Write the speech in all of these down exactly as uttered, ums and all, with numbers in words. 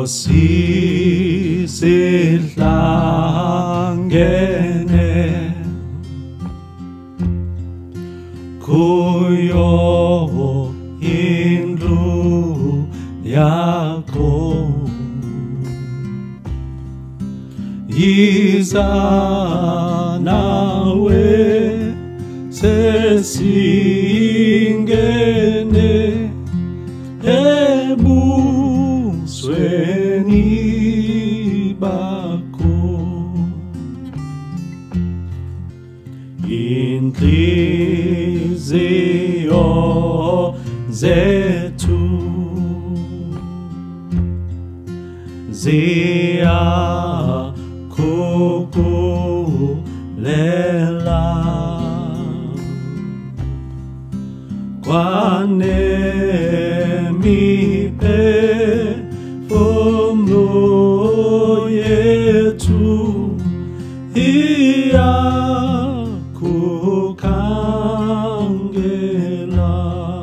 Nkosi sihlangene kuyo indlu yakho, yiza nawe sesingene ebusweni bakho. Inhliziyo zethu ziyakukulela, kwanemiphefumulo yethu iyakukhangela.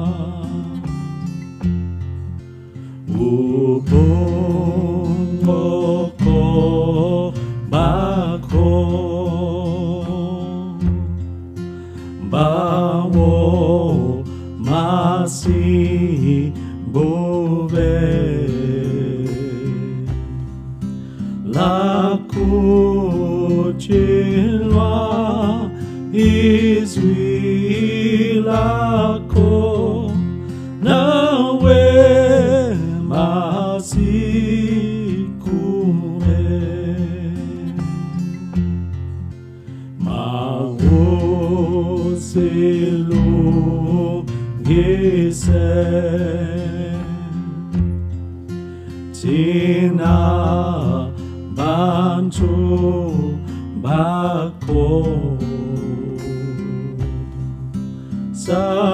Ubungqoqo bakho bawo masibove, lakutshelwa izwi lakho, nawe masikume. Mawusilungise thina bantu bakho,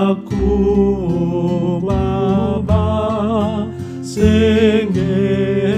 sakuba basengena